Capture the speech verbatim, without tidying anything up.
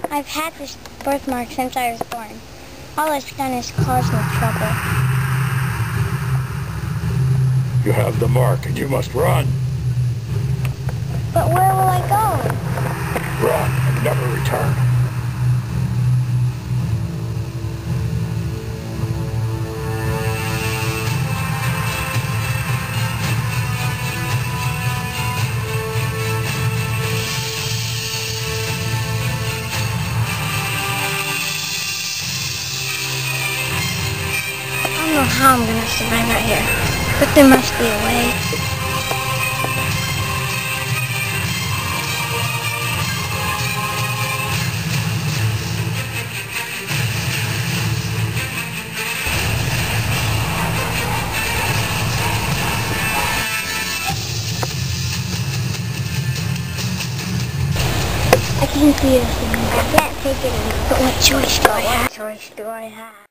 I've had this birthmark since I was born. All it's done is cause me trouble. You have the mark and you must run. But where will I go? Run and never return. I don't know how I'm gonna survive out here, but there must be a way. I can't see this thing. I can't take it in. But what choice do I have? What choice do I have?